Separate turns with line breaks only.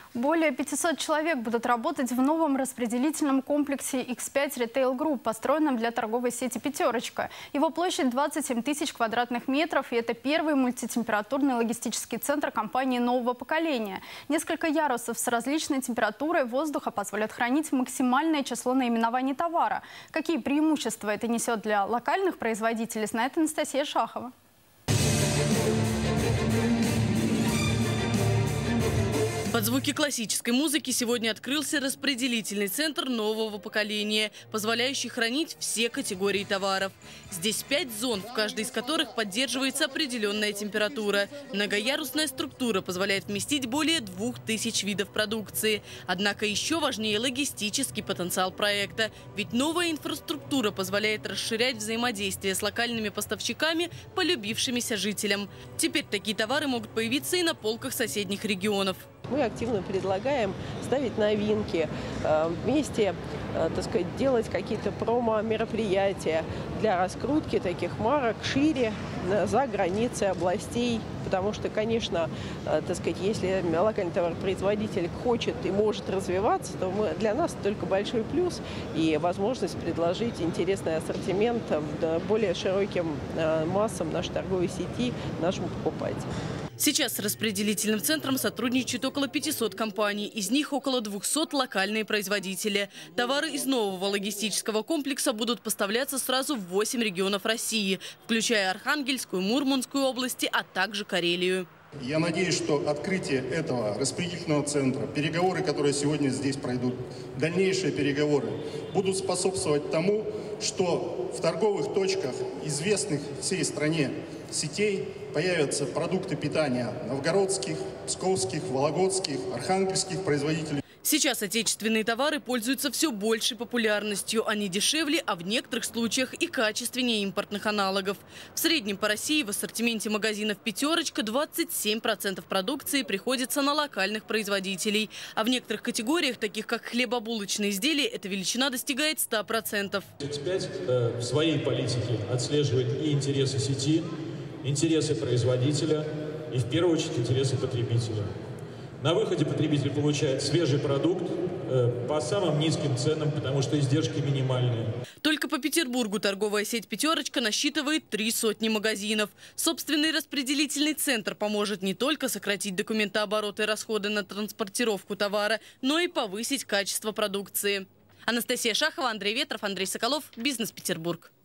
Более 500 человек будут работать в новом распределительном комплексе X5 Retail Group, построенном для торговой сети «Пятерочка». Его площадь 27 тысяч квадратных метров, и это первый мультитемпературный логистический центр компании нового поколения. Несколько ярусов с различной температурой воздуха позволят хранить максимальное число наименований товара. Какие преимущества это несет для локальных производителей, знает Анастасия Шахова.
Под звуки классической музыки сегодня открылся распределительный центр нового поколения, позволяющий хранить все категории товаров. Здесь 5 зон, в каждой из которых поддерживается определенная температура. Многоярусная структура позволяет вместить более 2000 видов продукции. Однако еще важнее логистический потенциал проекта. Ведь новая инфраструктура позволяет расширять взаимодействие с локальными поставщиками, полюбившимися жителям. Теперь такие товары могут появиться и на полках соседних регионов.
Мы активно предлагаем ставить новинки, вместе, так сказать, делать какие-то промо-мероприятия для раскрутки таких марок шире за границей областей. Потому что, конечно, так сказать, если локальный товаропроизводитель хочет и может развиваться, то для нас только большой плюс и возможность предложить интересный ассортимент более широким массам нашей торговой сети, нашим покупателям.
Сейчас с распределительным центром сотрудничают около 500 компаний. Из них около 200 локальные производители. Товары из нового логистического комплекса будут поставляться сразу в 8 регионов России, включая Архангельскую, Мурманскую области, а также Карелию.
Я надеюсь, что открытие этого распределительного центра, переговоры, которые сегодня здесь пройдут, дальнейшие переговоры, будут способствовать тому, что в торговых точках, известных всей стране сетей, появятся продукты питания новгородских, псковских, вологодских, архангельских производителей.
Сейчас отечественные товары пользуются все большей популярностью. Они дешевле, а в некоторых случаях и качественнее импортных аналогов. В среднем по России в ассортименте магазинов «Пятерочка» 27% продукции приходится на локальных производителей. А в некоторых категориях, таких как хлебобулочные изделия, эта величина достигает 100%.
X5 в своей политике отслеживает и интересы сети, интересы производителя и, в первую очередь, интересы потребителя. На выходе потребитель получает свежий продукт по самым низким ценам, потому что издержки минимальные.
Только по Петербургу торговая сеть «Пятерочка» насчитывает 300 магазинов. Собственный распределительный центр поможет не только сократить документооборот и расходы на транспортировку товара, но и повысить качество продукции. Анастасия Шахова, Андрей Ветров, Андрей Соколов, Бизнес Петербург.